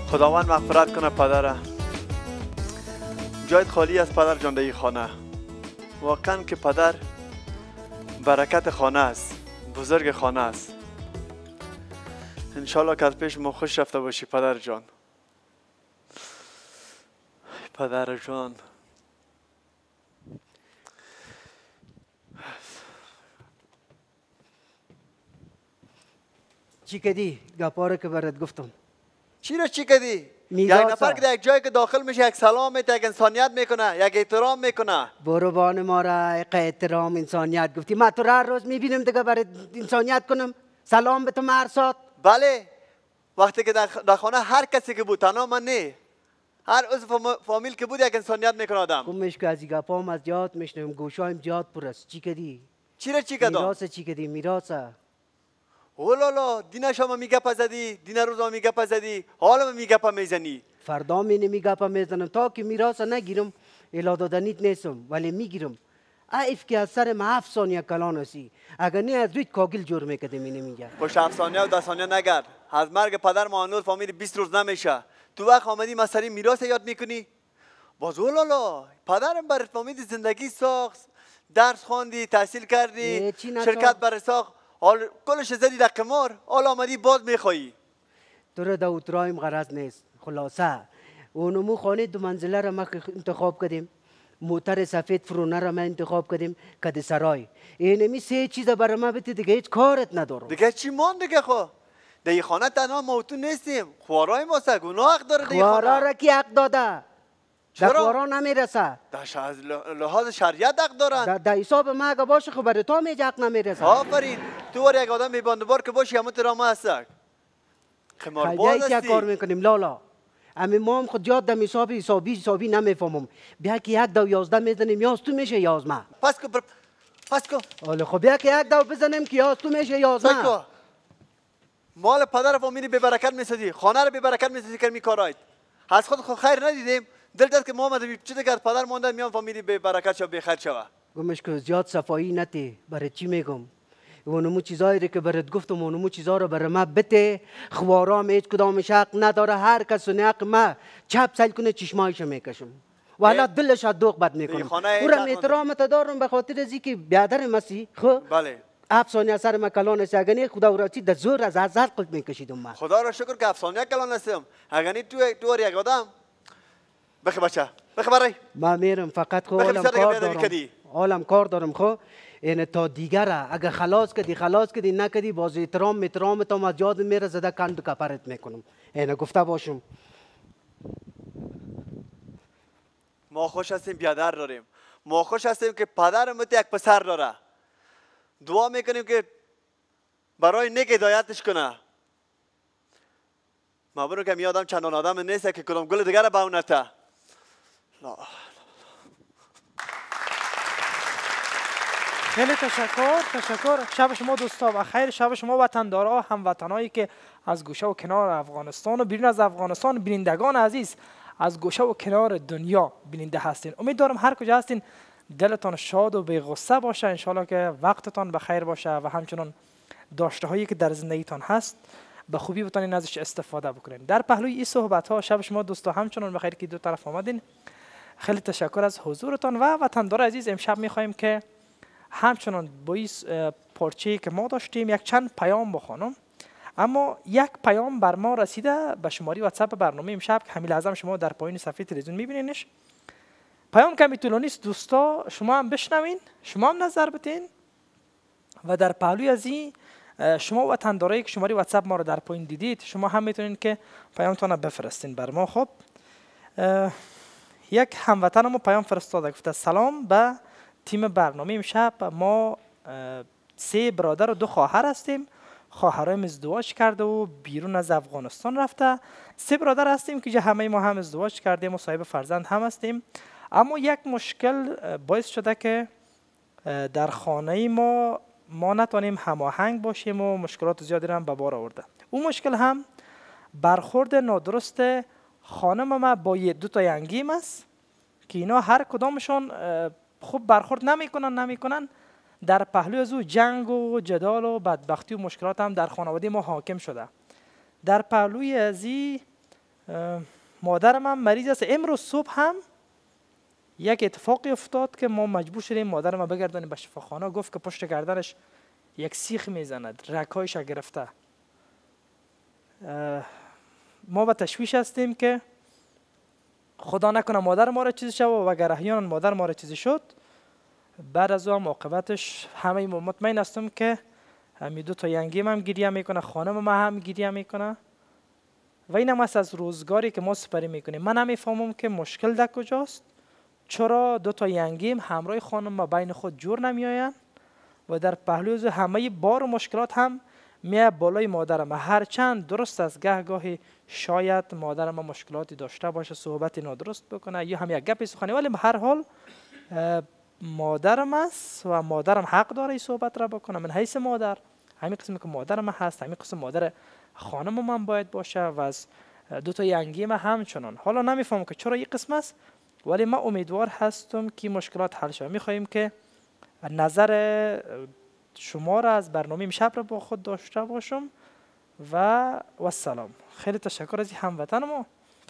خداوند مغفرت کنه پدره. جایت خالی است پدر جان در این خانه. واقعا که پدر برکت خانه است، بزرگ خانه است. انشالله که از پیش ما خوش رفته باشی پدر جان. پدر جان چی کدی؟ گپاره که برات گفتم. چی رو چی کدی؟ یک نفر که در یک جایی که داخل میشه یک سلام میده، یک انسانیت میکنه، یک احترام میکنه. برو ما را یک احترام انسانیت گفتی. من تو را هر روز میبینم دیگه برای انسانیت کنم. سلام به تو مرسات. بله، وقتی که در خانه هر کسی که بود، تنها من نه، هر عضو فامیل که بود یک انسانیت میکنه آدم. کمش که از این گپام از یاد میشنم، گوشایم یاد پر است. چی کدی؟ چی رو چی کدام؟ میراث چی کدی؟ میراثه. اولالا دینا شما میگپ زدی، دینا روزا میگپ زدی، حالا میگپ میزنی. فردا میگپ میزنم تا که میراث نگیرم. الا دادنیت نیستم ولی میگیرم. ایف که از سر ما 7 ثانیه کلان هستی. اگر نه از رویت کاگل جور میکده میگه. خوش 7 ثانیه و 10 ثانیه نگرد. از مرگ پدر ما هنوز فامیل 20 روز نمیشه. تو وقت آمدی مسئله میراث یاد میکنی؟ باز اولالا پدرم بر فامیل زندگی ساخت، درس خواندی، تحصیل کردی، شرکت بر ساخت، حال کلش زدی در قمار، حال آمدی باز میخوایی. تو را در اترایم غرض نیست. خلاصه اونمو خانه 2 منزله را ما انتخاب کردیم. موتر سفید فرونه را ما انتخاب کردیم. کد سرای اینمی 3 چیز برای ما بده دیگه هیچ کارت ندارم. دیگه چی مان دیگه خو؟ در این خانه تنها ما تو نیستیم. خوارای ما گناه حق داره در این خانه. خوارا را کی حق داده؟ در خوارا نمیرسه. در از لحاظ شریعت حق دارن. در حساب ما اگه باشه خب برای تو میگه حق نمیرسه. آفرین. تو ور یک آدم میباندبار که باشی همون ترامه هستک. خمارباز هستی. چه کار میکنیم لالا؟ امی ما هم خود یاد دم حسابی نمیفهمم. بیا که 1 دو 11 میزنیم یاز تو میشه 11. پس کو حالا خب بیا که 1 دو بزنیم که یاز تو میشه 11. مال پدر فامیلی به برکت میسازی، خانه رو به برکت میسازی که میکارایت. از خود خیر ندیدیم. دل داد که محمد چه دیگر پدر مونده میام فامیلی به برکت شو به خیر شوه. گمش که زیاد صفایی نتی. برای چی میگم؟ اونمو چیزایی که برات گفتم اونمو چیزا رو برای ما بده. خوارام هیچ کدامش حق نداره. هر کس حق ما چپ سل کنه چشمایش میکشم. والا دلش دوغ بد میکنم. اونم احترامت دارم به خاطر ازی که بیادر مسی. خب بله. 7 ثانیه سر ما کلان است. اگر خدا راضی در زور از هزار قلب میکشیدم من. خدا را شکر که 7 ثانیه کلان هستم. اگر تو یک آدم بخی بچه بخی برای ما میرم فقط خو عالم کار دارم خو این تا دیگره اگه خلاص کدی نکدی باز احترام تو از یاد میره زده کند کپرت میکنم. این گفته باشم. ما خوش هستیم بیادر داریم. ما خوش هستیم که پدرم یک پسر داره. دعا میکنیم که برای نیک هدایتش کنه. مبارک که میادم چندان آدم نیست که کدام گل دیگر باونته. خیلی تشکر. شب شما دوستا و خیر. شب شما وطندارا، هموطنایی که از گوشه و کنار افغانستان و بیرون از افغانستان، بینندگان عزیز از گوشه و کنار دنیا بیننده هستین. امیدوارم هر کجا هستین دلتان شاد و بی غصه باشه. انشالله که وقتتان بخیر باشه و همچنان داشته هایی که در زندگیتان هست به خوبی بتونین ازش استفاده بکنین. در پهلوی این صحبت ها شب شما دوستا همچنان بخیر که دو طرف آمدین. خیلی تشکر از حضورتان و وطندار عزیز. امشب میخوایم که همچنان با این پارچه‌ای که ما داشتیم یک چند پیام بخوانم، اما یک پیام بر ما رسیده به شماره واتساپ برنامه امشب که همین لحظه شما در پایین صفحه تلویزیون میبینینش. پیام کمی طولانی است دوستا، شما هم بشنوین، شما هم نظر بدین و در پهلوی از این شما وطندارایی که شماره واتساپ ما رو در پایین دیدید شما هم میتونین که پیامتون رو بفرستین بر ما. خب یک هموطن ما پیام فرستاده، گفته سلام به تیم برنامه امشب. ما 3 برادر و 2 خواهر هستیم. خواهرایم ازدواج کرده و بیرون از افغانستان رفته. 3 برادر هستیم که همه ما هم ازدواج کردیم و صاحب فرزند هم هستیم. اما یک مشکل باعث شده که در خانه ما نتونیم هماهنگ باشیم و مشکلات زیادی هم به بار آورده. اون مشکل هم برخورد نادرست خانم ما با 2 تا ینگیم است که اینا هر کدامشون خوب برخورد نمیکنن. در پهلوی از او جنگ و جدال و بدبختی و مشکلات هم در خانواده ما حاکم شده. در پهلوی از مادرم هم مریض است. امروز صبح هم یک اتفاقی افتاد که ما مجبور شدیم مادرم بگردانیم به شفاخانه. گفت که پشت گردنش یک سیخ میزند، رگ‌هایش گرفته. ما به تشویش هستیم که خدا نکنه مادر ما را چیزی شد و اگر احیانا مادر ما را چیزی شد بعد از اون عاقبتش همه مطمئن هستم که همین دو تا ینگیم هم گریه میکنه، خانم ما هم گریه میکنه و این هم از روزگاری که ما سپری میکنیم. من نمیفهمم که مشکل در کجاست، چرا دو تا ینگیم همراه خانم ما بین خود جور نمیآیند و در پهلوی همه بار و مشکلات هم میاد بالای مادرم. هرچند درست است گاهی شاید مادرم مشکلاتی داشته باشه، صحبتی نادرست بکنه یا هم یک گپی سخنی، ولی به هر حال مادرم است و مادرم حق داره این صحبت را بکنه. من حیث مادر همین قسمی که مادرم هست، همین قسم مادر خانم من باید باشه و از دو تا ینگی من همچنان. حالا نمیفهمم که چرا این قسم است، ولی من امیدوار هستم که مشکلات حل شود. میخواهیم که نظر شما را از برنامه امشب را با خود داشته باشم و السلام. خیلی تشکر از هموطن ما.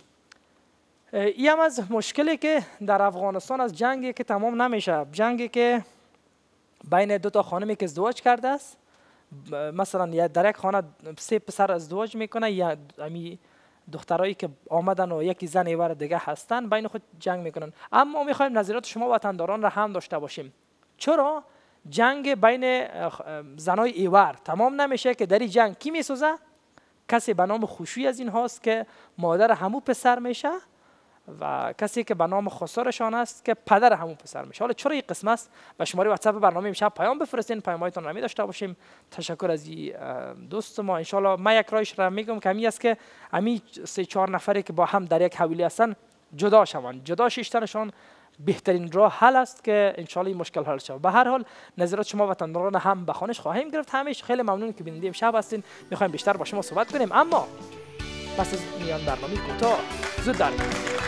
این هم از مشکلی که در افغانستان از جنگی که تمام نمیشه، جنگی که بین دو تا خانمی که ازدواج کرده است، مثلا در یک خانه 3 پسر ازدواج میکنه یا امی دخترایی که آمدن و یکی زن ایور دیگه هستن بین خود جنگ میکنن. اما میخوایم نظریات شما وطنداران را هم داشته باشیم. چرا جنگ بین زنای ایور تمام نمیشه که در این جنگ کی میسوزه؟ کسی به نام خوشوی از این هاست که مادر همو پسر میشه و کسی که به نام خسارشان است که پدر همون پسر میشه. حالا چرا این قسم است؟ به شماره واتساپ برنامه امشب پیام بفرستین، پیامایتون رو داشته باشیم. تشکر از دوست ما. ان شاء الله من یک رایش را میگم که است که امی 3-4 نفری که با هم در یک حویلی هستن جدا شوند، جدا شیشتنشان بهترین راه حل است که ان شاء الله این مشکل حل شود. به هر حال نظرات شما وطنداران هم به خوانش خواهیم گرفت. همیشه خیلی ممنون که بیننده امشب هستین. میخوایم بیشتر با شما صحبت کنیم، اما پس از میان برنامه کوتاه زود در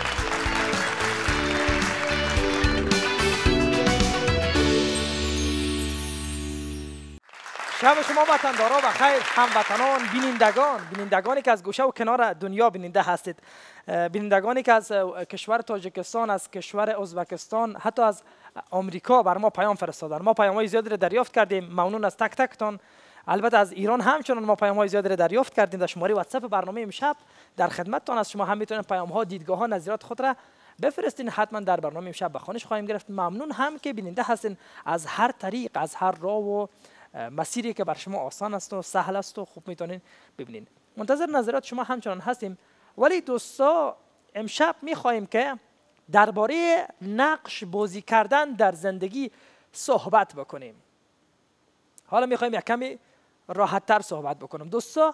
شب شما وطندارا و خیر، هموطنان، بینندگانی که از گوشه و کنار دنیا بیننده هستید، بینندگانی که از کشور تاجیکستان، از کشور ازبکستان، حتی از آمریکا بر ما پیام فرستادن. ما پیام‌های زیادی را دریافت کردیم. ممنون از تک تکتان. البته از ایران همچنان ما پیام‌های زیادی را دریافت کردیم. در شماره واتساپ برنامه امشب در خدمتتان از شما هم میتونید پیام‌ها، دیدگاه‌ها، نظرات خود را بفرستین. حتما در برنامه امشب به خوانش خواهیم گرفت. ممنون هم که بیننده هستین از هر طریق، از هر راه و مسیری که بر شما آسان است و سهل است و خوب میتونین ببینین. منتظر نظرات شما همچنان هستیم. ولی دوستا امشب میخواهیم که درباره نقش بازی کردن در زندگی صحبت بکنیم. حالا میخواهیم یک کمی راحت تر صحبت بکنم. دوستا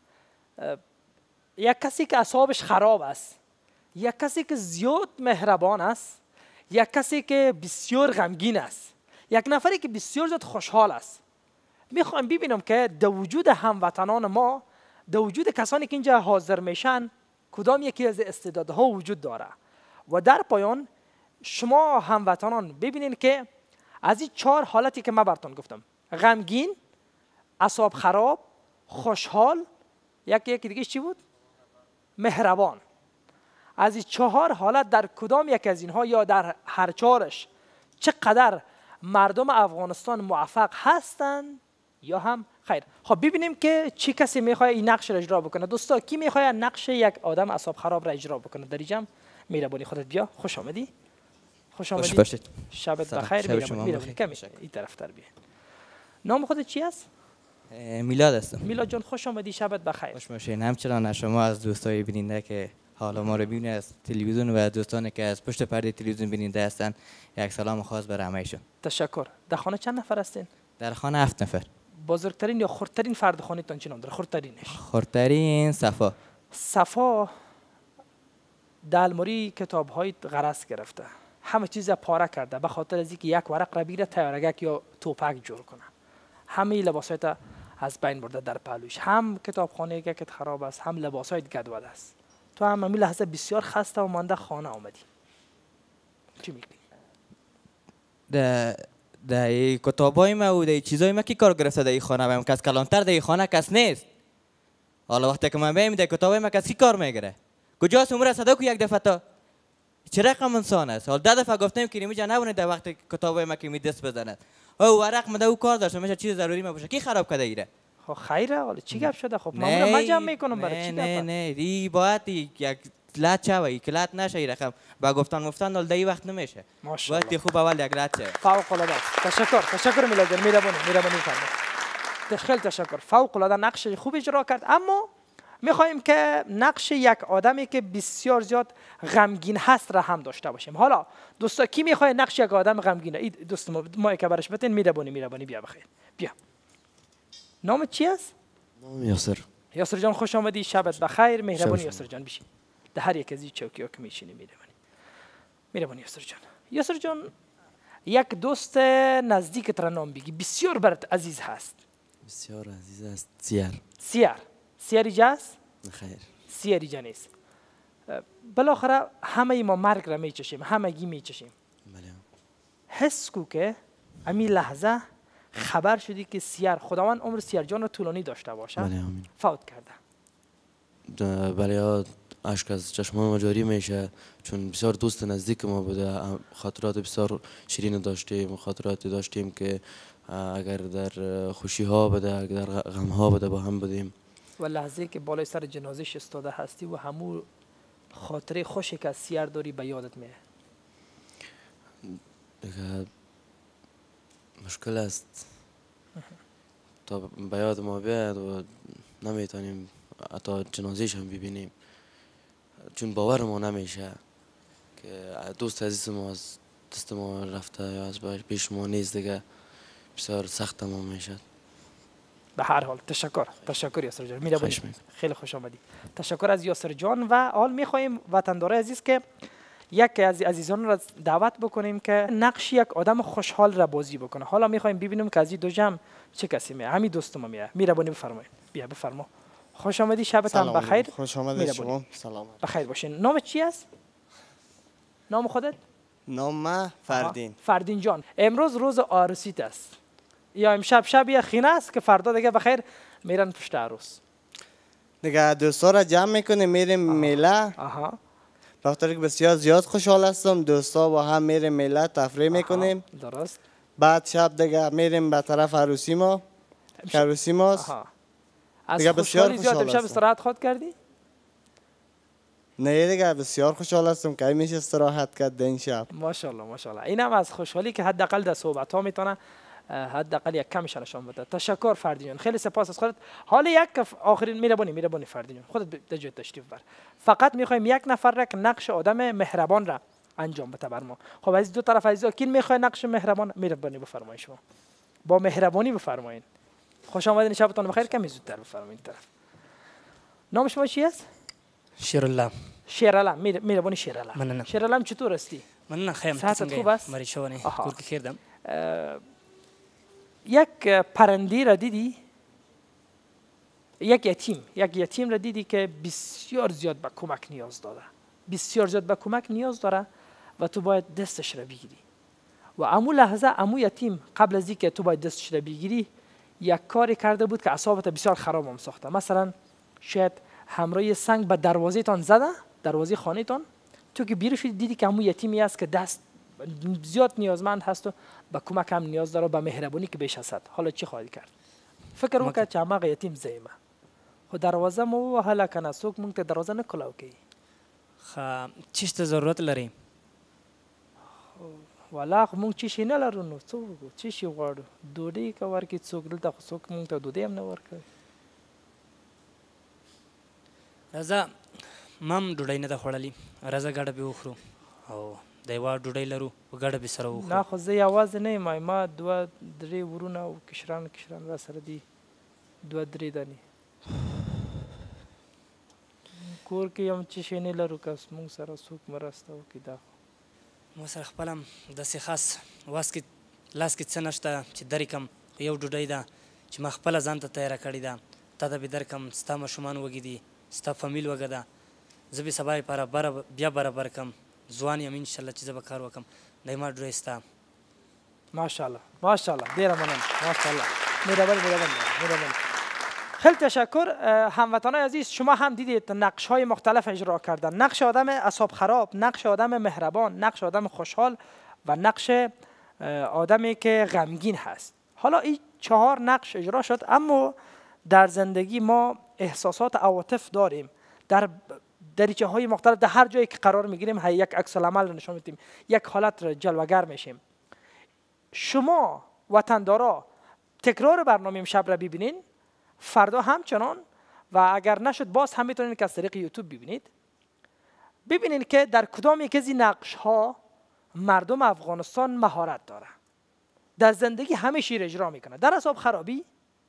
یک کسی که اعصابش خراب است، یک کسی که زیاد مهربان است، یک کسی که بسیار غمگین است، یک نفری که بسیار زیاد خوشحال است، میخوایم ببینم که در وجود هموطنان ما، در وجود کسانی که اینجا حاضر میشن، کدام یکی از استعدادها وجود داره. و در پایان شما هموطنان ببینین که از این 4 حالتی که من براتون گفتم، غمگین، اعصاب خراب، خوشحال، یکی دیگه چی بود؟ مهربان. از این 4 حالت در کدام یک از اینها یا در هر 4ش چقدر مردم افغانستان موفق هستند یا هم خیر. خب ببینیم که چی کسی میخواد این نقش را اجرا بکنه. دوستا کی میخواد نقش یک آدم اعصاب خراب را اجرا بکنه؟ در اینجا مهربانی خودت بیا. خوش آمدی. خوش باشید. شبت بخیر. مهربانی کمی این طرف تر بیا. نام خودت چی است؟ میلاد هستم. میلاد جان خوش آمدی. شبت بخیر. خوش باشین. همچنان شما از دوستای بیننده که حالا ما رو ببینید از تلویزیون و دوستانی که از پشت پرده تلویزیون بیننده هستن، یک سلام خاص برای همه‌شون. تشکر. در خانه چند نفر هستین؟ در خانه 7 نفر. بزرگترین یا خردترین فرد خانه‌تان چی نام داره؟ خردترین صفا دلمری کتاب‌های غرض گرفته، همه چیز پاره کرده به خاطر از اینکه یک ورق را بیره تیارگک یا توپک جور کنه. همه لباسایت از بین برده در پهلوش. هم کتابخانه که خراب است، هم لباسایت گدوده است. تو هم همین لحظه بسیار خسته و مانده خانه آمدی. چی میگی؟ در کتابای ما و در چیزای ما کی کار گرفته در این خانه؟ من کس کلانتر در این خانه کس نیست. حالا وقتی که من بیم در کتابای ما کس کی کار میگیره؟ کجاست عمر صدا کو یک دفعه تا چه رقم انسان است؟ حال 10 دفعه گفتم که اینجا نبونه در وقت کتابای ما که می دست بزند. او ورق مده او کار داشت همیشه چیز ضروری ما باشه کی خراب کرده ایره؟ خب خیره حالا چی گپ شده؟ خب معمولا من جمع میکنم برای چی نه نه ای باید یک لات شوی که لات نشه این رقم با گفتن حال دی وقت نمیشه. ماشاءالله باید خوب اول یک لات شه. فوق العاده تشکر میلاد جان میربانی فرمایید. خیلی تشکر فوق العاده نقش خوب اجرا کرد. اما میخوایم که نقش یک آدمی که بسیار زیاد غمگین هست را هم داشته باشیم. حالا دوستا کی میخواد نقش یک آدم غمگینه؟ این دوست ما که برش بتین میربانی بیا بخیر بیا. نام چی است؟ نام یاسر. یاسر جان خوش آمدی. شبت بخیر. مهربانی یاسر جان بشین. در هر یک از این چوکی‌ها که میشینی میربانی یاسر جان. یاسر جان یک دوست نزدیکت را نام بگی بسیار برات عزیز هست. بسیار عزیز است. سیاری جاست؟ خیر. سیاری جا نیست. بالاخره همه ما مرگ را میچشیم، همگی میچشیم. بله. حس کو که امی لحظه خبر شدی که سیار خداوند عمر سیار جان رو طولانی داشته باشه. بله آمین. فوت کرده. بله اشک از چشمان ما جاری میشه چون بسیار دوست نزدیک ما بوده. خاطرات بسیار شیرین داشتیم، خاطراتی داشتیم که اگر در خوشی ها بوده، اگر در غم ها بوده با هم بودیم. و لحظه که بالای سر جنازش استاده هستی و همو خاطره خوشی که از سیار داری به یادت میاد. دیگه مشکل است تا به یاد ما بیاد و نمیتونیم حتی جنازهش هم ببینیم چون باور ما نمیشه که دوست عزیز ما از دست ما رفته یا از پیش ما نیست. دیگه بسیار سخت ما میشه. به هر حال تشکر یاسر جان. میربانی خیلی خوش آمدی. تشکر از یاسر جان. و حال میخوایم وطندارای عزیز که یک از عزیزان را دعوت بکنیم که نقش یک آدم خوشحال را بازی بکنه. حالا میخوایم ببینیم که از این دو جمع چه کسی میاد. همین دوست ما میاد. میربانی بفرمایید. بیا بفرما. خوش آمدی. شبت هم بخیر. خوش آمدید شما. سلام. بخیر باشین. نام چی است؟ نام خودت؟ نام ما فردین. فردین جان. امروز روز عروسیت است. یا امشب شب یه خینه است که فردا دیگه بخیر میرن پشت عروس. دیگه دوستا را جمع میکنیم میریم میله. بخاطر که بسیار زیاد خوشحال هستم دوستا با هم میریم میله تفریح میکنیم. درست. بعد شب دیگه میریم به طرف عروسی ما. عروسی ماست. دیگه بسیار خوشحال هستم. امشب استراحت خود کردی؟ نه دیگه بسیار خوشحال هستم که میشه استراحت کرد این شب. ماشاءالله. اینم از خوشحالی که حداقل در صحبت ها میتونه حداقل یک کمش نشان بده. تشکر فردین جان. خیلی سپاس از خودت. حالا یک آخرین میربانی فردین جان. خودت در جای تشریف بر. فقط میخوایم یک نفر را که نقش آدم مهربان را انجام بده بر ما. خب از دو طرف عزیزا کی میخواد نقش مهربان؟ میربانی بفرمایید شما. با مهربانی بفرمایید. خوش آمدین. شبتون بخیر. کمی زودتر بفرمایید طرف. نام شما چی است؟ شیرالله. میربانی شیرالله. شیرالله چطور هستی؟ من خیلی صحتت خوب است؟ مریشوانی کور که کردم. یک پرنده را دیدی؟ یک یتیم را دیدی که بسیار زیاد به کمک نیاز داره و تو باید دستش را بگیری و امو لحظه امو یتیم قبل از اینکه تو باید دستش را بگیری یک کاری کرده بود که اعصابت بسیار خراب هم ساخته. مثلا شاید همراه سنگ به دروازه تان زده، دروازه خانه تان، تو که بیرون شدی دیدی که امو یتیمی است که دست زیاد نیازمند هست و به کمک هم نیاز داره، به مهربانی که بیش هست. حالا چی خواهی کرد؟ فکر می‌کنم که همه یتیم زیمه خو دروازه مو وهله کنه څوک مونږ ته دروازه نه کلاو کوي. چیش ته ضرورت لري؟ والا خو مونږ چی نه لرو نو څوک چی شي غواړو ډوډۍ که ورکړي څوک دلته خو څوک مونږ ته ډوډۍ هم نه ورکوي. راځه ما هم ډوډۍ نه ده خوړلې، راځه ګډه به وخورو او د یوه ډوډۍ لرو په ګډه به سره وخورو. نه خو زه یوازې نه یم، ما دوه درې ورونه او کشران را سره دي، دوه درې دانې کور کې هم څه شی نه لرو که مونږ سره څوک مرسته وکړي. دا ما سره خپله هم داسې خاص لاس کې څه نشته چې درکړم، یو ډوډۍ ده چې ما خپله ځان ته تیاره کړې ده، تا ته به درکړم، ستا ماشومان وږي دي، ستا فامیل وږه ده، زه به سبا لپاره بیا برابر کړم، ځوان یم انشاءالله چې زه به کار وکړم، دا زما ډوډۍ ستا. ماشاءالله ډېره مننه، ماشاءالله مهرباني. خیلی تشکر. هموطنان عزیز، شما هم دیدید نقش های مختلف اجرا کردن. نقش آدم اعصاب خراب، نقش آدم مهربان، نقش آدم خوشحال و نقش آدمی که غمگین هست. حالا این 4 نقش اجرا شد، اما در زندگی ما احساسات عواطف داریم. در دریچه های مختلف، در هر جایی که قرار میگیریم یک عکس العمل رو نشون میدیم، یک حالت رو جلوگر میشیم. شما وطندارا تکرار برنامه امشب را ببینین، فردا همچنان، و اگر نشد باز هم میتونین که از طریق یوتیوب ببینید. ببینین که در کدام یک از این نقش ها مردم افغانستان مهارت داره. در زندگی همه شیر اجرا میکنه. در اعصاب خرابی،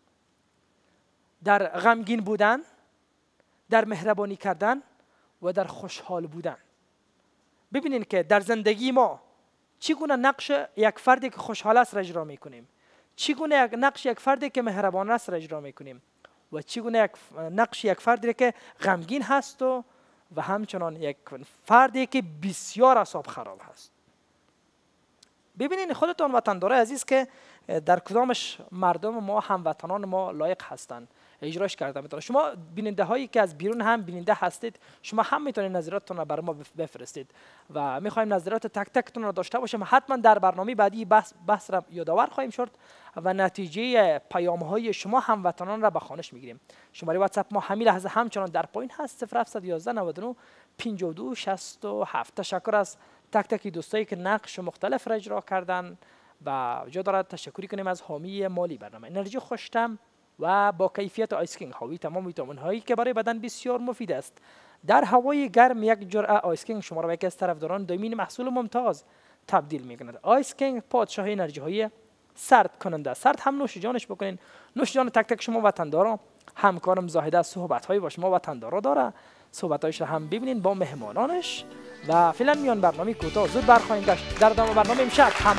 در غمگین بودن، در مهربانی کردن و در خوشحال بودن. ببینین که در زندگی ما چگونه نقش یک فردی که خوشحال است را اجرا میکنیم، چگونه نقش یک فردی که مهربان است را اجرا میکنیم و چگونه نقش یک فردی که غمگین هست و همچنان یک فردی که بسیار اعصاب خراب هست. ببینین خودتان وطندارای عزیز که در کدامش مردم ما، هموطنان ما لایق هستند اجراش کرده میتونه. شما بیننده هایی که از بیرون هم بیننده هستید، شما هم میتونید نظراتتون رو برای ما بفرستید و میخوایم نظرات تک تکتون رو داشته باشیم. حتما در برنامه بعدی بحث را یادآور خواهیم شد و نتیجه پیام های شما هموطنان را به خوانش میگیریم. شماره واتساپ ما همین لحظه همچنان در پایین هست: 0711 99 52 67. تشکر از تک تک دوستایی که نقش مختلف را اجرا کردن و جا دارد تشکری کنیم از حامی مالی برنامه انرژی خوشتم و با کیفیت آیس کینگ، حاوی تمام ویتامین هایی که برای بدن بسیار مفید است. در هوای گرم یک جرعه آیس کینگ شما را به یکی از طرفداران دایمین محصول ممتاز تبدیل می‌کند. آیس کینگ پادشاه انرژی های سرد کننده. سرد هم نوش جانش بکنین. نوش جان تک تک شما وطندارا. همکارم زاهده صحبت های با شما وطندارا داره، صحبتایش را هم ببینین با مهمانانش. و فعلا میان برنامه کوتاه زود برخواهیم گشت. در ادامه برنامه امشب هم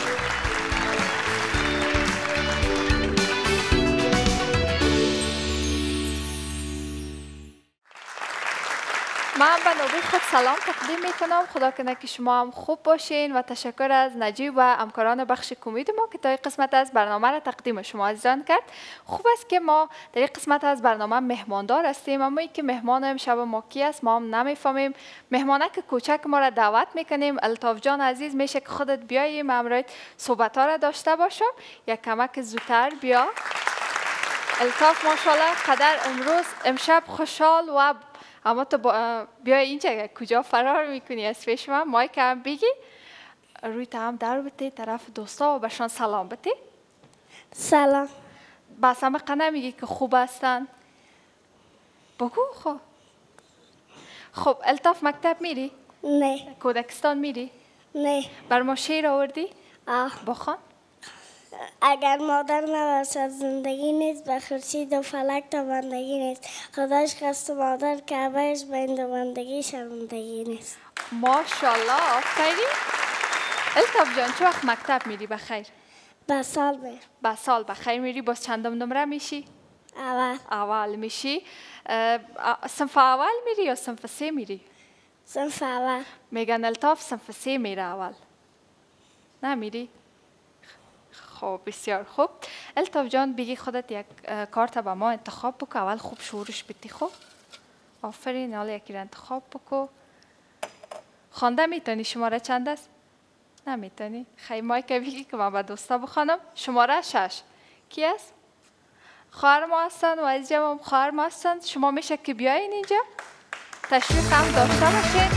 من به نوبه خود سلام تقدیم میکنم. خدا کنه که شما هم خوب باشین و تشکر از نجیب و همکاران بخش کمد ما که تا این قسمت از برنامه را تقدیم شما عزیزان کرد. خوب است که ما در این قسمت از برنامه مهماندار هستیم، اما اینکه مهمان امشب ما کی است ما هم نمیفهمیم. مهمانک کوچک ما را دعوت میکنیم. الطاف جان عزیز میشه که خودت بیایی، من امروز صحبت ها را داشته باشم. یک کمک زودتر بیا. الطاف ماشاءالله قدر امشب خوشحال و اما تو بیا اینجا کجا فرار میکنی از پیش من؟ مایک هم بگی، روی هم در بتی طرف دوستا و بهشان سلام بتی. سلام. بس همه قنه میگی که خوب هستن؟ بگو خوب. خب الطاف مکتب میری؟ نه. کودکستان میری؟ نه. بر ما شعر آوردی؟ بخوان. اگر مادر نباشد زندگی نیست، به خورشید و فلک تابندگی نیست. خداش خواست مادر کعبهش به این دوندگی شرمندگی نیست. ماشاءالله آفرین. الطاف جان چه وقت مکتب میری بخیر؟ به سال میرم. به سال بخیر میری. باز چندم نمره میشی؟ اول میشی. صنف اول میری یا صنف 3 میری؟ صنف اول. میگن الطاف صنف 3 میره اول. نمیری؟ خب بسیار خوب. الطاف جان بگی خودت یک کارت به ما انتخاب بکو، اول خوب شورش بدی. خب آفرین. حالا یکی را انتخاب بکو. خوانده میتونی؟ شماره چند است؟ نمیتونی؟ خیلی مایک بگی که من به دوستا بخوانم. شماره 6 کی است؟ خواهر ما هستن و عزیزم هم خواهر ما هستن. شما میشه که بیاین اینجا تشریف هم داشته باشین.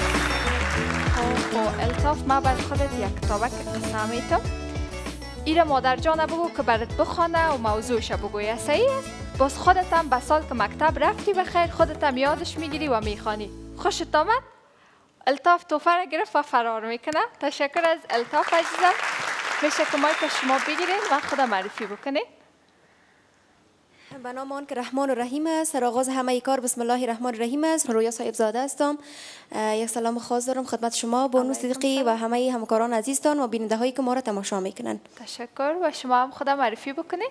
خب الطاف ما بعد خودت یک کتابک قصه میتم. ایره مادر جان بگو که برات بخوانه و موضوعش بگویه. صحیح است؟ باز خودت هم به سال که مکتب رفتی بخیر خودت هم یادش میگیری و میخوانی. خوشت آمد؟ الطاف توفه را گرفت و فرار میکنه. تشکر از الطاف عزیزم. میشه که مایک شما بگیرین و خدا معرفی بکنین. به نام آن که رحمان و رحیم است. سرآغاز همه کار بسم الله الرحمن الرحیم است. رویا صاحب زاده هستم. یک سلام خاص دارم خدمت شما بانو صدیقی و همه همکاران عزیزتان و بیننده هایی که ما را تماشا میکنن. تشکر. و شما هم خدا معرفی بکنید.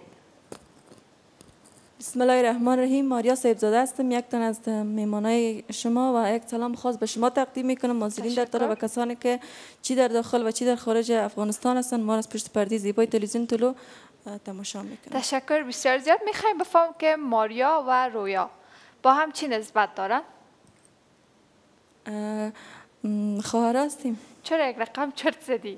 بسم الله الرحمن الرحیم. ماریا صاحب زاده هستم، یک تن از مهمانای شما و یک سلام خاص به شما تقدیم میکنم. ناظرین در طرف و کسانی که چی در داخل و چی در خارج افغانستان هستند ما را از پشت پرده زیبای تلویزیون طلو تماشا میکنم. تشکر بسیار زیاد. میخوایم بفهم که ماریا و رویا با هم چی نسبت دارن؟ خواهر هستیم. چرا یک رقم چرت زدی؟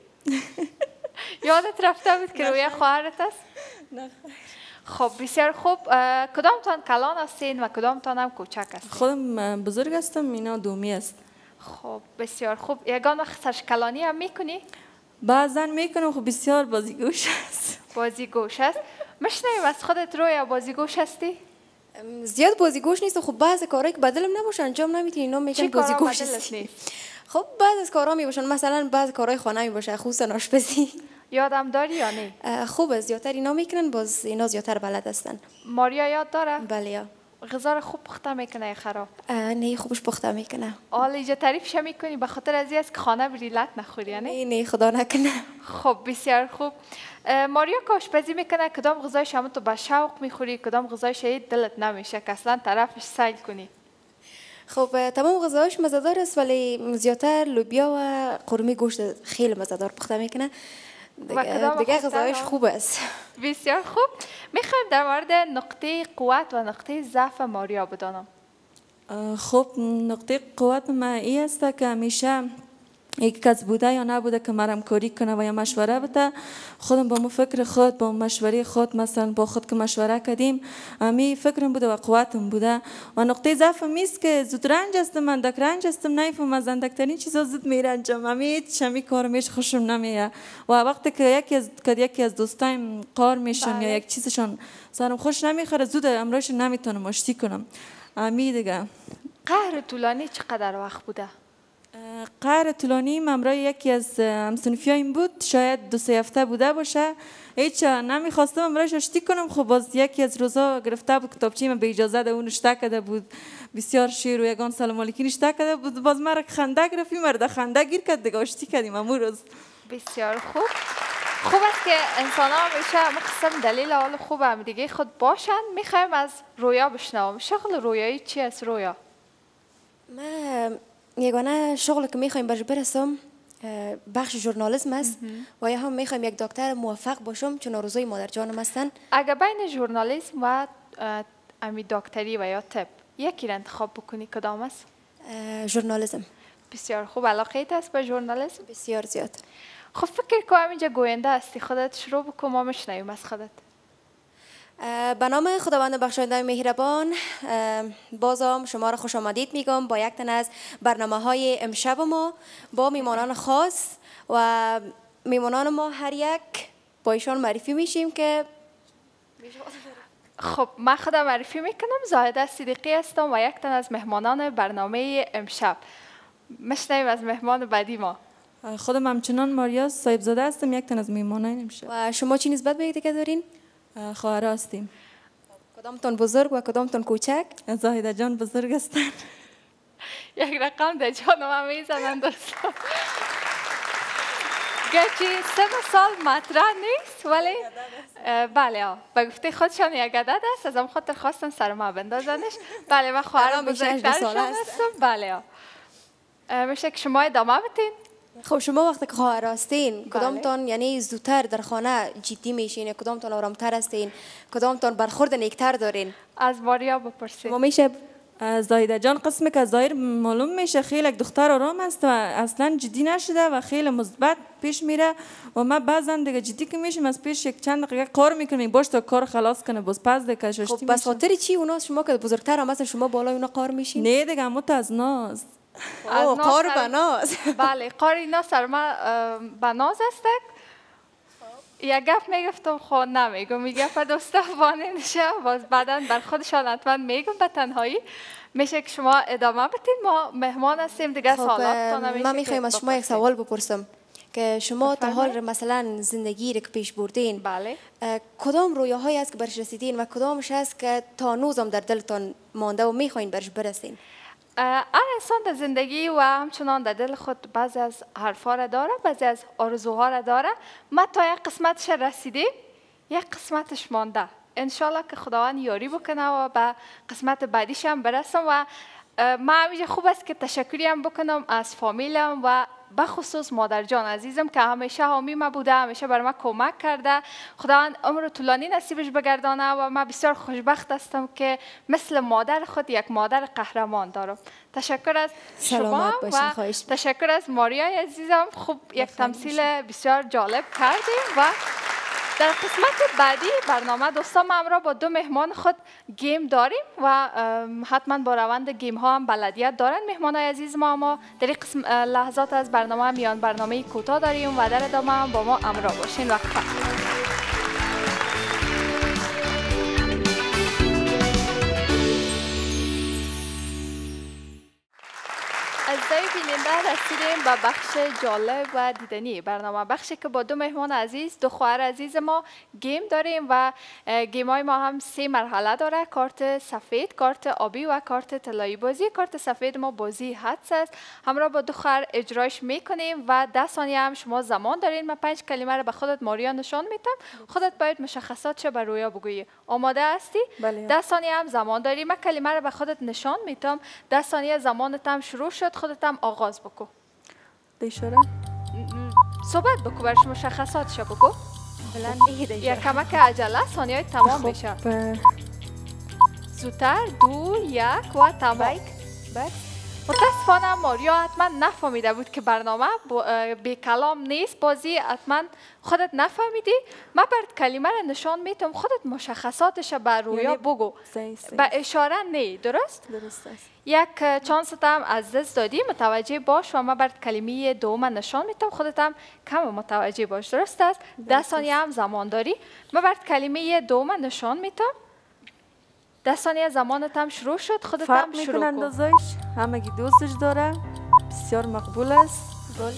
یادت رفته بود که رویا خواهرت است؟ نه. خب بسیار خوب. کدامتان کلان هستین و کدامتان هم کوچک هستین؟ خودم بزرگ هستم، اینا دومی است. خب بسیار خوب. یگان وقت سرشکلانی هم میکنی؟ بعضا میکنم، خب بسیار بازیگوش است. بازیگوش است. مشنویم از خودت رویا بازیگوش هستی؟ زیاد بازیگوش نیست. خب بعضی کارهایی که بدلم نباشه انجام نمیتونی اینا میگن بازیگوش هستی. خب بعض از کارها میباشن، مثلا بعض کارهای خانه میباشه، خصوصا آشپزی. یادم داری یا نه؟ خوب زیادتر اینا میکنن، باز اینا زیادتر بلد هستن. ماریا یاد داره؟ بله. غذا رو خوب پخته میکنه یا خراب؟ نه خوبش پخته میکنه. اینجا تعریفش میکنی به خاطر از است که خانه بری لط نخوری یعنی؟ نه خدا نکنه. خب بسیار خوب. ماریا که آشپزی میکنه کدام غذایش هم تو با شوق میخوری، کدام غذایش دلت نمیشه که اصلا طرفش سیل کنی؟ خب تمام غذاهاش مزه‌دار است، ولی زیادتر لوبیا و قرمه گوشت خیلی مزه‌دار پخته میکنه. دیگه غذاهاش خوب است. بسیار خوب. میخوایم در مورد نقطه قوت و نقطه ضعف ماریا بدانم. خب نقطه قوت من این است که همیشه یک کس بوده یا نبوده که مرم کاری کنه و یا مشوره بده، خودم با فکر خود، با مشوره خود، مثلا با خود که مشوره کردیم، امی فکرم بوده و قوتم بوده. و نقطه ضعفم میست که زود رنج هستم، من دک رنج هستم، نمیفهم از اندکترین چیزا زود میرنجم، امی چمی کارم هیچ خوشم نمیاد. و وقتی که یکی از دوستایم قار میشم یا یک چیزشان سرم خوش نمیخوره، زود امروز نمیتونم آشتی کنم. امی دیگه. قهر طولانی چقدر وقت بوده؟ قهر طولانی امرای یکی از همسنفیایم بود، شاید 2-3 هفته بوده باشه. هیچ نمیخواستم امرایش آشتی کنم. خب باز یکی از روزا گرفته بود کتابچه من به اجازه ده اون نشته کرده بود، بسیار شعر و یگان سلام علیکی نشته کرده بود. باز مرا خنده گرفت، مرد خنده گیر کرد، دیگه آشتی کردیم امون روز. بسیار خوب. خوب است که انسان ها همیشه قسم دلیل حال خوب هم دیگه خود باشن. میخوایم از رویا بشنوم. شغل رویایی چی است رویا؟ من یگانه شغل که میخوایم برش برسم بخش ژورنالیسم است و یا هم میخوایم یک دکتر موفق باشم چون آرزوی مادر جانم هستن. اگر بین ژورنالیسم و امی دکتری و یا طب یکی را انتخاب بکنی کدام است؟ ژورنالیسم. بسیار خوب. علاقه است به ژورنالیسم؟ بسیار زیاد. خب فکر کنم اینجا گوینده هستی، خودت شروع بکن ما میشنویم از خودت. به نام خداوند بخشاینده مهربان، بازم شما را خوش آمدید میگم با یک تن از برنامه‌های امشب ما با میمانان خاص و میمانان ما هر یک با ایشان معرفی میشیم که خب من خودم معرفی میکنم. زاهده صدیقی هستم و یک تن از مهمانان برنامه امشب. میشنویم از مهمان بعدی ما. خودم همچنان ماریا صاحب زاده هستم، یک تن از میمانان امشب. و شما چی نسبت به یکدیگر دارین؟ خواهر هستیم. کدامتون بزرگ و کدامتون کوچک؟ زاهده جان بزرگ هستن. یک رقم در جان ما میزنن دوستان. گرچه 3 سال مطرح نیست ولی بله به گفته خودشان یک عدد است، از هم خاطر خواستن سر ما بندازنش. بله من خواهرم بزرگترشان هستم. بله میشه که شما ادامه بتین. خب شما وقتی که خواهر هستین کدامتون یعنی زودتر در خانه جدی میشین، کدامتون آرامتر هستین، کدامتون برخورد نیکتر دارین؟ از ماریا بپرسید. ما میشه زاهده جان قسمی که ظاهر معلوم میشه خیلی یک دختر آرام است و اصلا جدی نشده و خیلی مثبت پیش میره و ما بعضا دیگه جدی که میشیم از پیش یک چند دقیقه کار میکنیم باش تا کار خلاص کنه باز پس دیگه ششتی. خب بس خاطر چی اونا شما که بزرگتر هم مثلا شما بالا اونا کار میشین؟ نه دیگه اما تو از ناز. قار بناز. بله قار اینا سر ما بناز است. یک گفت میگفتم خود نمیگم، میگه پر دوستا وانه نشه باز بعدا بر خودشان حتما میگم به تنهایی. میشه که شما ادامه بدین، ما مهمان هستیم دیگه. سوالات نمیشه. من میخوایم از شما یک سوال بپرسم که شما تا حال مثلا زندگی رو که پیش بردین، بله کدام رویاهایی است که برش رسیدین و کدامش است که تا هنوزم در دلتان مانده و میخواین برش برسین؟ هر انسان در زندگی و همچنان در دل خود بعضی از حرفا را داره، بعضی از آرزوها را داره. ما تا یک قسمتش رسیدیم، یک قسمتش مانده. انشالله که خداوند یاری بکنه و به قسمت بعدیش هم برسم. و ما همیشه خوب است که تشکری هم بکنم از فامیلم و بخصوص مادر جان عزیزم که همیشه حامی ما بوده، همیشه بر من کمک کرده. خداوند عمر طولانی نصیبش بگردانه و من بسیار خوشبخت هستم که مثل مادر خود یک مادر قهرمان دارم. تشکر از شما و تشکر از ماریای عزیزم. خوب یک تمثیل بسیار جالب کردیم. و در قسمت بعدی برنامه دوستان ما همراه با 2 مهمان خود گیم داریم و حتما با روند گیم ها هم بلدیت دارن مهمان های عزیز ما. اما در این قسم لحظات از برنامه میان برنامه کوتاه داریم و در ادامه هم با ما همراه باشین. وقفه. عزیزای بیننده رسیدیم به بخش جالب و دیدنی برنامه، بخشی که با 2 مهمان عزیز، 2 خواهر عزیز ما گیم داریم و گیم های ما هم 3 مرحله داره: کارت سفید، کارت آبی و کارت طلایی. بازی کارت سفید ما بازی حدس است، همراه با 2 خواهر اجراش میکنیم و 10 ثانیه هم شما زمان دارین. من 5 کلمه رو به خودت ماریا نشان میدم، خودت باید مشخصاتش به رویا بگویی. آماده هستی؟ بله. 10 ثانیه هم زمان داری. من کلمه رو به خودت نشان میدم، 10 ثانیه زمانت هم شروع شد، خودت هم آغاز بکو. اشاره صحبت بکو، برش مشخصاتش بگو. یا کمک عجله، ثانیه تمام میشه. زودتر 2 1 و تمام. متاسفانه ماریا حتما نفهمیده بود که برنامه بی کلام نیست، بازی حتما خودت نفهمیدی. من برات کلمه رو نشان میتم، خودت مشخصاتش به رویا بگو، به اشاره نه. درست است. یک چانست هم از دست دادی، متوجه باش و من برات کلمه دوم نشان میتم، خودت هم کم متوجه باش. درست است. 10 ثانیه هم زمان داری. من برات کلمه دوم نشان میتم، 10 ثانیه زمانت هم شروع شد، خودت هم شروع کن. اندازش همگی دوستش داره، بسیار مقبول است. گل.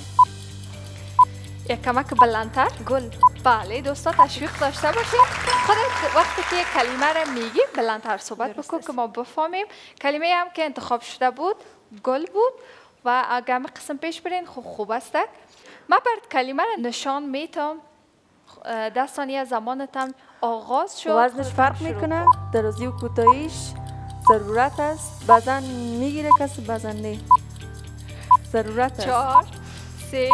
یک کمک بلندتر. گل. بله دوستا تشویق داشته باشید. خودت وقتی که یک کلمه رو میگی بلندتر صحبت بکن که ما بفهمیم. کلمه هم که انتخاب شده بود گل بود و اگر همه قسم پیش برین خوب است. من برات کلمه رو نشان میتم، 10 ثانیه زمانت هم آغاز شد. وزنش فرق میکنه، درازی و کوتاهیش ضرورت است. بعضا میگیره کسی، بعضا نه. ضرورت است. 4 3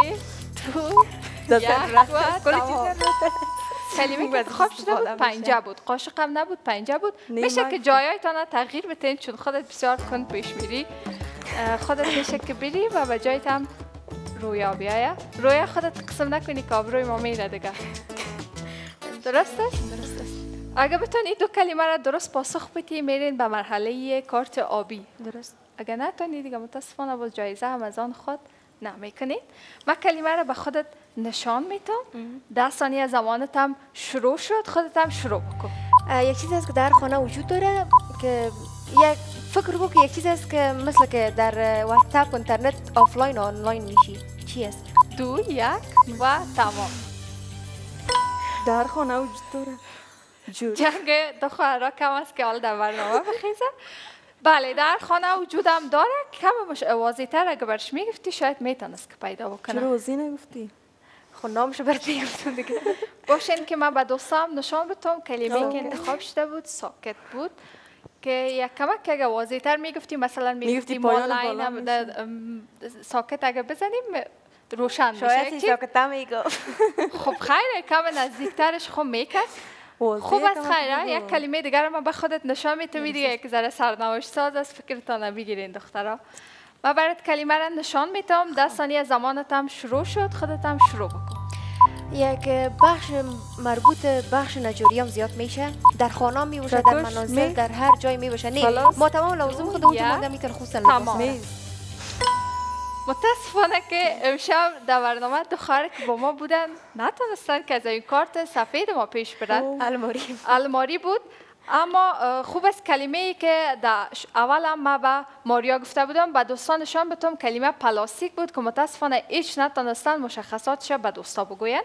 2 1 و تمام. کلمه که انتخاب شده بود پنجه بود، قاشق هم نبود، پنجه بود. میشه که جایایتان تغییر بتین چون خودت بسیار کند پیش میری. خودت میشه که بری و به جایت هم رویا بیایه. رویا خودت قسم نکنی که آبروی ما میره دیگه. درست است؟ درست است. اگه بتونی 2 کلمه را درست پاسخ بدی میرین به مرحله کارت آبی. درست. اگه نتونی دیگه متاسفانه باز جایزه هم از آن خود نمیکنید. من کلمه را به خودت نشان میتم، 10 ثانیه زمانت هم شروع شد، خودت هم شروع بکن. یک چیز است که در خانه وجود داره که یک فکر بکن که یک چیز است که مثل که در واتساپ اینترنت آفلاین و آنلاین میشی. چی است؟ 2 1 و تمام. در خانه وجود داره. جنگ 2 خواهرها کم است که حال در برنامه بخیزه. بله در خانه وجودم داره، کم واضح تر اگه برش میگفتی شاید میتونست که پیدا بکنه. چرا واضح نگفتی؟ خب نامشو برات میگفتم دیگه. باشین که من به دوستام نشان بدم کلمه که انتخاب شده بود ساکت بود، که یک کمک اگه واضح تر میگفتی، مثلا میگفتی ما لاین هم ساکت اگه بزنیم روشن میشه. شاید ساکت هم میگفت. خب خیره کم نزدیکترش خوب میکرد. خوب است خیره. یک کلمه دیگر ما به خودت نشان میتونی دیگه، یک ذره سرنوشت ساز است، فکرتان بگیرین دخترها. و برات کلمه را نشان میتم، 10 ثانیه زمانت هم شروع شد، خودت هم شروع بکن. یک بخش مربوط بخش نجاری هم زیاد میشه، در خانه می باشه، در منازل، در هر جای می باشه. نه ما تمام لوازم خودمون تو مانده میتونه خصوصا تمام. متاسفانه که امشب در برنامه 2 خواهر که با ما بودن نتونستن که از این کارت سفید ما پیش برن. الماری بود. اما خوب است کلمه ای که در اول هم ما به ماریا گفته بودم به دوستانشان بتم کلمه پلاستیک بود که متاسفانه هیچ نتونستن مشخصاتش به دوستا بگوین.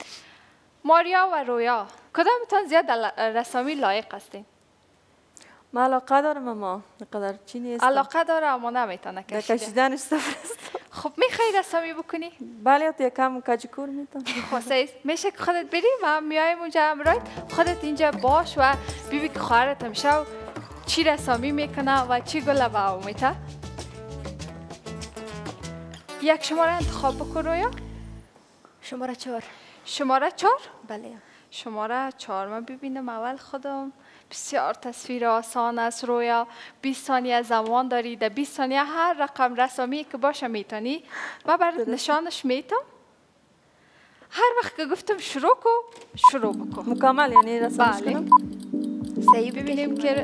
ماریا و رویا کدامتان زیاد رسامی لایق هستین؟ من علاقه دارم اما نقدر چی نیست. علاقه داره اما نمیتونه کشیده. کشیدنش صفر است. خب میخوای رسامی بکنی؟ بله تو یکم کجکور میتونم. خب میشه که خودت بری و هم میایم اونجا همراهت، خودت اینجا باش و ببین که خواهرت امشب چی رسامی میکنه و چی گل به میته. یک شماره انتخاب بکن رویا. شماره 4. شماره 4؟ بله. شماره 4. من ببینم اول خودم. بسیار تصویر آسان است رویا. 20 ثانیه زمان داری. در 20 ثانیه هر رقم رسامی که باشه میتونی. من برات نشانش میتم. هر وقت که گفتم شروع بکن. مکمل یعنی رسمش بله. کنم؟ صحیح ببینیم که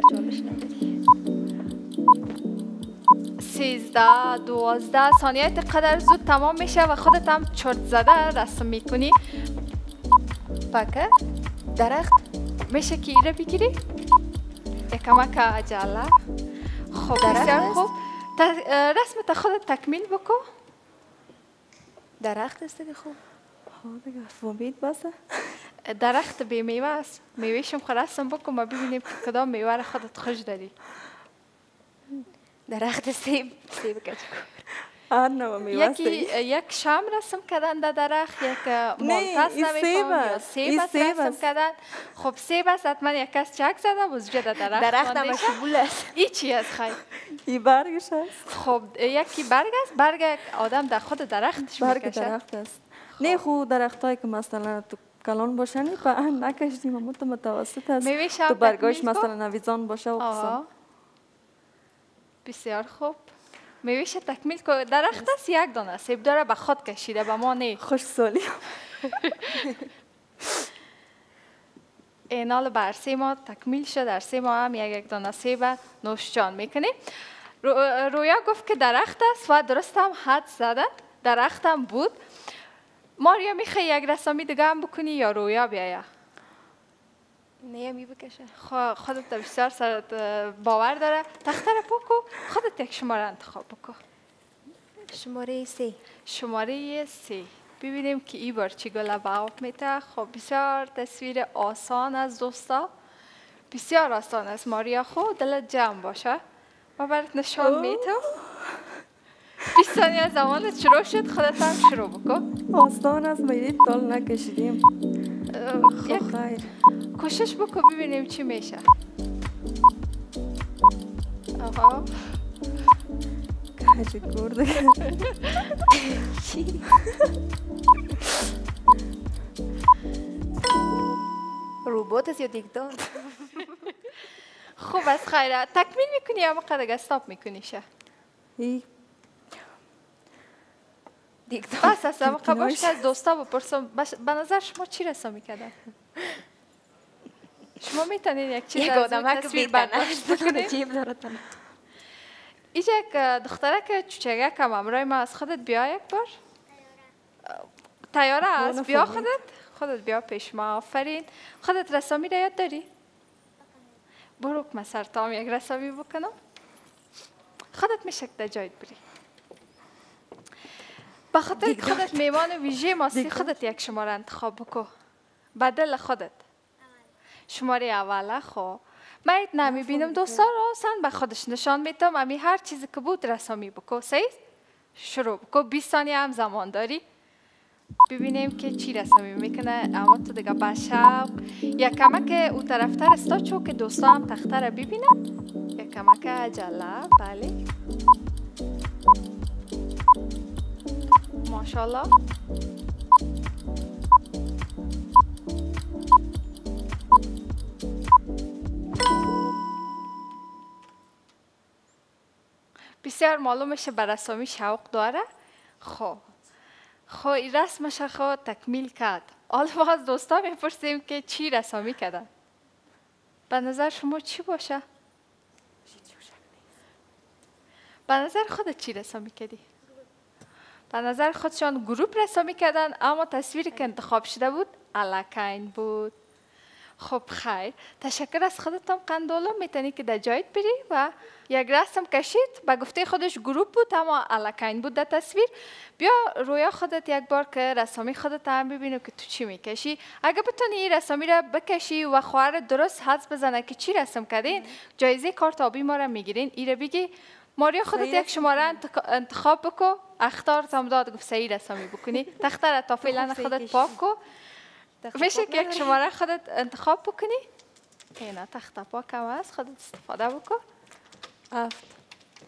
13 12 ثانیه قدر زود تمام میشه و خودت هم چرت زده رسم میکنی. پکه درخت میشه که ایره بگیری؟ یکمک عجله. خب بسیار خوب. رسمت خودت تکمیل بکن. درخت است دیگه. خوب دیگه فهمید بسه. درخت بی میوه است. میوهشم خود رسم بکن ما ببینیم که کدام میوه را خودت خوش داری. درخت سیب. سیب کچکو. هر نوع میوه است. یک شام رسم کردن در درخت، یک مالتاس نمیفهم یا سیب است رسم کردن. خب سیب است حتما یک کس چک زده وزجه در درخت هم مشغول است. ای چی است خیلی؟ ای برگش است. خب یکی برگ است. برگ آدم در خود درختش برگ میکشه. درخت است. نه خود درخت هایی که مثلا تو کلان باشنی پهن نکشیدیم اما تو متوسط است. تو برگاش مثلا نویزان باشه و قسم. بسیار خوب. میوهش تکمیل کن. درخت است یک دانه سیب داره به خود کشیده به ما نه. خوش سالی. اینال بر 3 ماه تکمیل شد. در 3 ماه هم یک دانه سیب نوش جان میکنی. رویا گفت که درخت است و درست هم حد زده. درخت هم بود. ماریا میخوای یک رسامی دیگه هم بکنی یا رویا بیایه؟ نه می بکشه. خودت بسیار سرت باور داره. تخته را پاکو. خودت یک شماره انتخاب بکن. شماره 3. شماره 3. ببینیم که این بار چی گل به آب میته. خب بسیار تصویر آسان از دوستا. بسیار آسان است ماریا. خود دلت جمع باشه. ما برات نشان میتم. 20 ثانیه زمانت شروع شد. خودت هم شروع بکن. آسان است میرید دال نکشیدیم. خب خیر. کوشش بکن ببینیم چی میشه. آها کجی گرده. روبوت است یا دیکتاتور؟ خوب از خیره. تکمیل میکنی یا مقدر استاپ میکنی شه؟ دیکتاتور. بس از موقع باش که از دوستا بپرسم به نظر شما چی رسامی کردن؟ شما میتونید یک چیز از تصویر برداشت بکنید؟ اینجا یک دختره که چوچگه کم امرای ما از خودت بیا یک بار. تیاره است. بیا خودت بیا پیش ما. آفرین. خودت رسامی را یاد داری؟ برو که من سرتام یک رسامی بکنم. خودت میشه که در جایت بری. به خاطر که خودت میوان ویژه ماستی خودت یک شماره انتخاب بکن. بدل خودت. شماره اوله خب. من نمیبینم دوستا رو آسان به خودش نشان میتم. امی هر چیزی که بود رسامی بکن. صحیح؟ شروع بکن. 20 ثانیه هم زمان داری. ببینیم که چی رسامی میکنه. اما تو دیگه بشب یک کمک او طرفتر استا چون که دوستا هم تخته را ببینن. یک کمک عجله. بله ماشاءالله. بسیار معلوم میشه به رسامی شوق داره. خب این رسمش خود تکمیل کرد. حالا ما از دوستا میپرسیم که چی رسامی کردن. به نظر شما چی باشه؟ به نظر خودت چی رسامی کردی؟ به نظر خودشان گروپ رسامی کردن اما تصویری که انتخاب شده بود الکین بود. خب خیر. تشکر از خودتم قندولا. میتونی که در جایت بری و یک رسم کشید. به گفته خودش گروپ بود اما الکین بود در تصویر. بیا رویا خودت یک بار که رسامی خودت هم ببینیم که تو چی میکشی. اگه بتونی این رسامی را بکشی و خواهر درست حدس بزنه که چی رسم کردین جایزه کارت آبی ما را میگیرین. ایره بگی ماریا خودت یک شماره انتخاب بکن. اختار تام داد گفت صحیح رسامی بکنی. تخته را تا فعلا خودت پاک کن. میشه که یک شماره خودت انتخاب بکنی؟ اینا تخته پاک هم هست. خودت استفاده بکن. 7.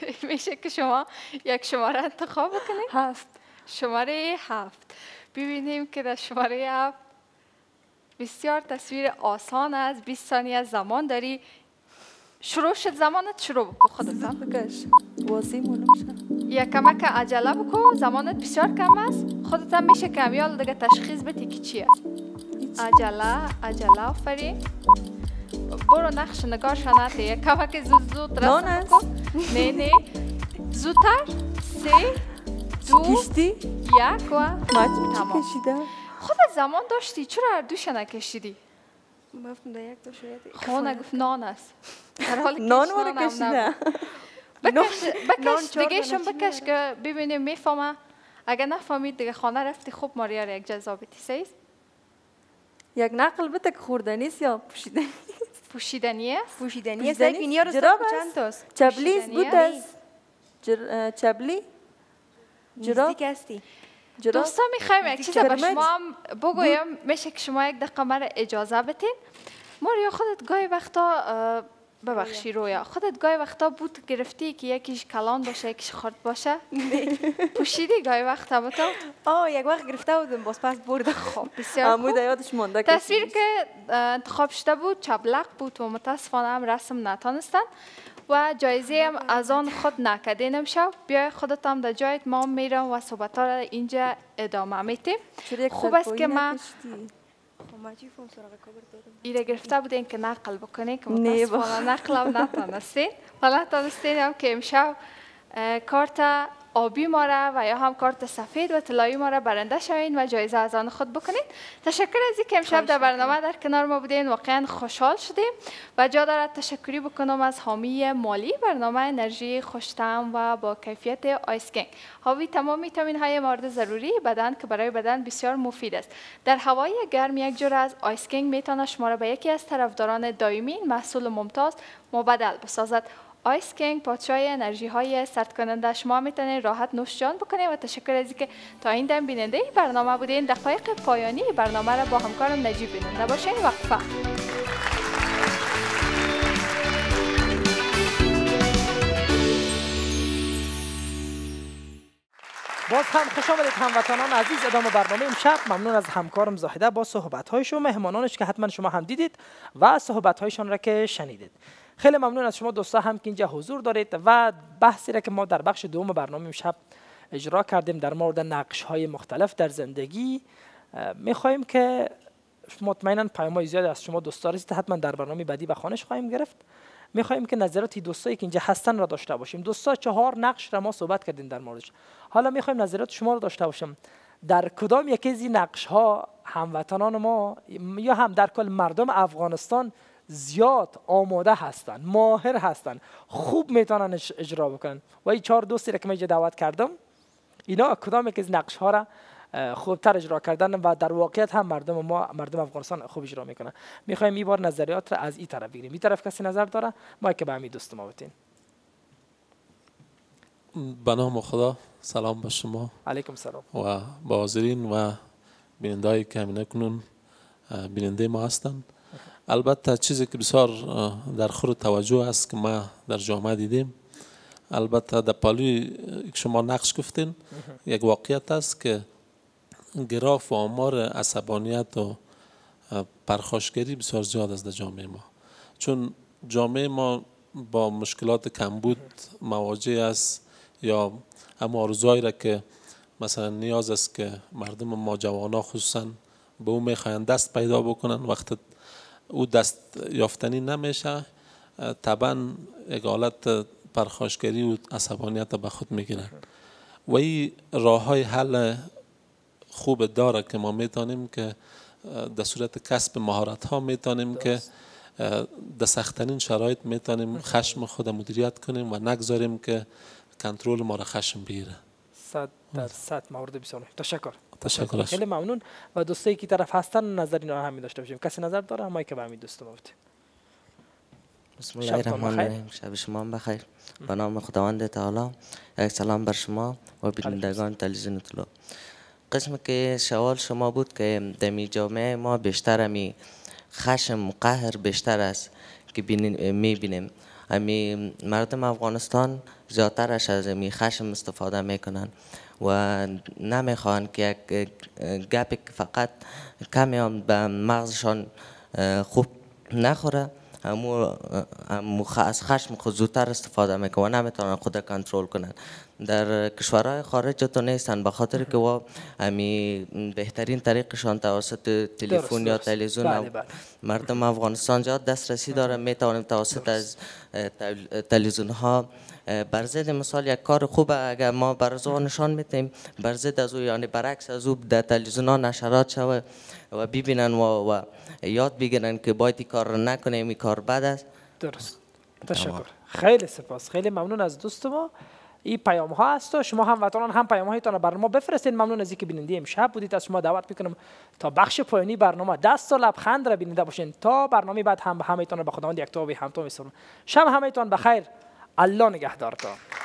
میشه که شما یک شماره انتخاب بکنید. 7. شماره 7. ببینیم که در شماره 7 بسیار تصویر آسان است. 20 ثانیه زمان داری. شروع شد زمانت، شروع بکن خودت. بکش واسی مونم یک کمک عجله بکن، زمانت بسیار کم است. خودت هم میشه کمیال دیگه تشخیص بدی که چی است. عجله آفرین. برو نقش نگاش نته، یک کمک زود رسم بکن. نه زودتر. 3 2 1 و تمام. خودت زمان داشتی، چرا هر دوش نکشیدی؟ گفتم در یک دو شاید خانه گفت نان است. در حالی که نان وارو کشیده. بکش دیگه شم بکش که ببینیم میفهمه. اگه نفهمید دیگه خانه رفتی خوب ماریار یک جذابیتی سیست. یک نقل بده که خوردنی است یا پوشیدنی است؟ پوشیدنی است. پوشیدنی است. این یارو چند تاست؟ چبلیس بود است. چبلی؟ نزدیک هستی. دوستان میخوایم یک چیز به شما هم بگویم. میشه که شما یک دقیقه مرا اجازه بتین. ماریا خودت گاهی وقتا ببخشی رویا، خودت گاهی وقتا بود گرفتی که یکیش کلان باشه یکیش خرد باشه؟ پوشیدی گاهی وقتا با تو؟ یک وقت گرفته بودم باز پس بردم. خب بسیار خوب. یادش مونده. تصویر که انتخاب شده بود چبلق بود و متاسفانه هم رسم نتانستن و جایزه هم از آن خود نکده نمیشه. بیای خودت هم در جایت، ما میرم و صحبت ها را اینجا ادامه میتیم. خوب است که من ایره گرفته بودین که نقل بکنی که متاسفانه نقلم نتانستین و نتانستین هم که امشب کارت آبی ما را و یا هم کارت سفید و طلایی ما را برنده شوین و جایزه از آن خود بکنید. تشکر از اینکه امشب در برنامه در کنار ما بودین، واقعا خوشحال شدیم و جا دارد تشکری بکنم از حامی مالی برنامه انرژی خوش‌طعم و با کیفیت آیس کینگ. حاوی تمام ویتامین های مواد ضروری بدن که برای بدن بسیار مفید است. در هوای گرم یک جور از آیس کینگ میتونه شما را به یکی از طرفداران دائمی محصول ممتاز مبدل بسازد. آیس کینگ پادشاه انرژی های سرد کننده. شما میتونید راحت نوش جان بکنید و تشکر از اینکه تا این دم بیننده برنامه بودین. دقایق پایانی برنامه را با همکارم نجیب بیننده باشین. وقفه. باز هم خوش آمدید هموطنان عزیز. ادامه برنامه امشب. ممنون از همکارم زاهده با صحبت‌هایش و مهمانانش که حتما شما هم دیدید و صحبت‌هایشان را که شنیدید. خیلی ممنون از شما دوستا هم که اینجا حضور دارید و بحثی را که ما در بخش دوم برنامه امشب اجرا کردیم در مورد نقش‌های مختلف در زندگی می‌خوایم که مطمئناً پیام‌های زیاد از شما دوستا رسید. حتما در برنامه بعدی و خوانش خواهیم گرفت. می‌خوایم که نظرات دوستایی که اینجا هستن را داشته باشیم. دوستا 4 نقش را ما صحبت کردیم در موردش. حالا می‌خوایم نظرات شما را داشته باشیم. در کدام یکی از این نقش‌ها هموطنان ما یا هم در کل مردم افغانستان زیاد آماده هستن، ماهر هستن، خوب میتونن اجرا بکنن و این 4 دوستی را که من دعوت کردم اینا کدام یک از نقش ها را خوبتر اجرا کردن و در واقعیت هم مردم افغانستان خوب اجرا میکنن. میخوایم این بار نظریات را از این طرف بگیریم. این طرف کسی نظر داره؟ ما که به همین دوست ما بتین. به نام خدا سلام به شما. علیکم سلام. و با حاضرین و بیننده‌ای که همین کنون بیننده ما هستند. البته چیزی که بسیار در خور توجه است که ما در جامعه دیدیم، البته در پالوی شما نقش گفتین، یک واقعیت است که گراف و آمار عصبانیت و پرخاشگری بسیار زیاد است در جامعه ما. چون جامعه ما با مشکلات کمبود مواجه است یا هم آرزوهایی را که مثلا نیاز است که مردم ما جوانا خصوصا به اون میخواین دست پیدا بکنن، وقت او دست یافتنی نمیشه طبعا یک حالت پرخاشگری و عصبانیت به خود میگیرن و این راه های حل خوب داره که ما میتونیم که در صورت کسب مهارت ها میتونیم که در سخت‌ترین شرایط میتونیم خشم خود مدیریت کنیم و نگذاریم که کنترل ما را خشم بگیره. 100% مورد بسیار مهم. تشکر. خیلی ممنون و دوستایی که طرف هستن نظر اینا همین داشته باشیم. کسی نظر داره؟ ما که به همین دوست ما بودیم. بسم الله الرحمن الرحیم. شب شما بخیر. به نام خداوند تعالی. یک سلام بر شما و بینندگان تلویزیون طلوع. قسم که سوال شما بود که در جامعه ما بیشتر خشم و قهر بیشتر است که میبینیم. امی مردم افغانستان زیادترش از امی خشم استفاده میکنن و نمیخوان که یک گپی که فقط کمی هم به مغزشان خوب نخوره از خشم خود زودتر استفاده میکنن و نمیتونن خود کنترل کنن. در کشورهای خارج تو نیستن به خاطر که و امی بهترین طریقشان توسط تلفن یا تلویزیون. مردم افغانستان زیاد دسترسی داره، میتونیم توسط از تلویزیون ها بر ضد مثال یک کار خوبه اگر ما بر از نشان میتیم بر ضد از او یعنی برعکس از او در تلویزیون ها نشرات شوه و ببینن و یاد بگیرن که باید این کار را نکنیم، این کار بد است. درست. تشکر. خیلی سپاس. خیلی ممنون از دوست ما. این پیام ها است و شما هموطنان هم پیام هایتان بر ما بفرستین. ممنون از اینکه بیننده امشب بودید. از شما دعوت میکنم تا بخش پایانی برنامه دست و لبخند را بیننده باشین تا برنامه بعد هم به همهتان به خداوند یکتا همتا میسپارم. شب همهتان بخیر. الله نگهدارتان.